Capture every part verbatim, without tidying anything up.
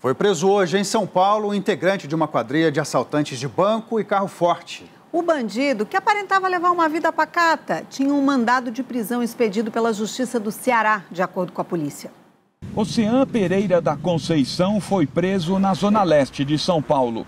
Foi preso hoje em São Paulo um integrante de uma quadrilha de assaltantes de banco e carro forte. O bandido, que aparentava levar uma vida pacata, tinha um mandado de prisão expedido pela Justiça do Ceará, de acordo com a polícia. Ocean Pereira da Conceição foi preso na zona leste de São Paulo.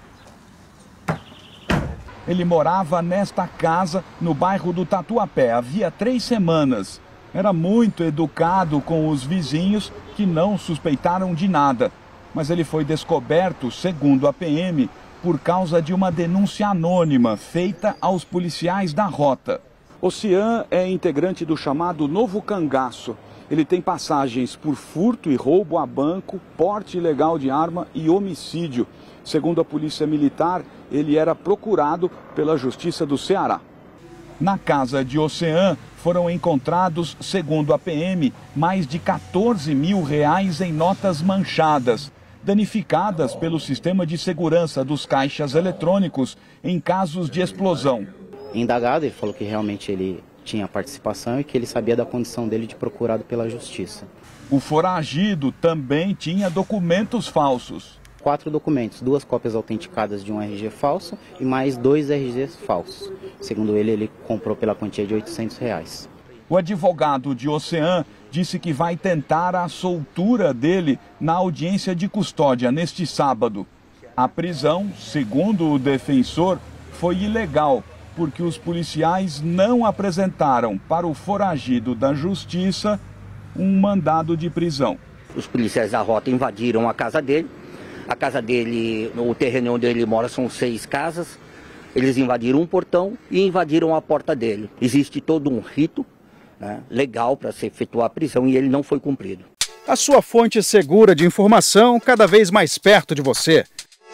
Ele morava nesta casa, no bairro do Tatuapé, havia três semanas. Era muito educado com os vizinhos, que não suspeitaram de nada. Mas ele foi descoberto, segundo a P M, por causa de uma denúncia anônima feita aos policiais da rota. Ocean é integrante do chamado Novo Cangaço. Ele tem passagens por furto e roubo a banco, porte ilegal de arma e homicídio. Segundo a Polícia Militar, ele era procurado pela Justiça do Ceará. Na casa de Ocean foram encontrados, segundo a P M, mais de quatorze mil reais em notas manchadas, danificadas pelo sistema de segurança dos caixas eletrônicos em casos de explosão. Indagado, ele falou que realmente ele tinha participação e que ele sabia da condição dele de procurado pela justiça. O foragido também tinha documentos falsos. Quatro documentos, duas cópias autenticadas de um R G falso e mais dois R Gs falsos. Segundo ele, ele comprou pela quantia de oitocentos reais. O advogado de Ocean disse que vai tentar a soltura dele na audiência de custódia neste sábado. A prisão, segundo o defensor, foi ilegal, porque os policiais não apresentaram para o foragido da justiça um mandado de prisão. Os policiais da rota invadiram a casa dele. A casa dele, o terreno onde ele mora são seis casas. Eles invadiram um portão e invadiram a porta dele. Existe todo um rito, né, legal para se efetuar a prisão e ele não foi cumprido. A sua fonte segura de informação cada vez mais perto de você.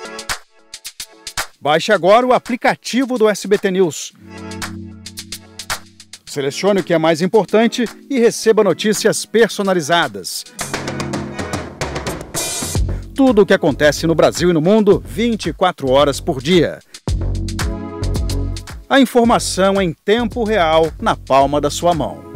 Baixe agora o aplicativo do S B T News. Selecione o que é mais importante e receba notícias personalizadas. Tudo o que acontece no Brasil e no mundo, vinte e quatro horas por dia. A informação em tempo real, na palma da sua mão.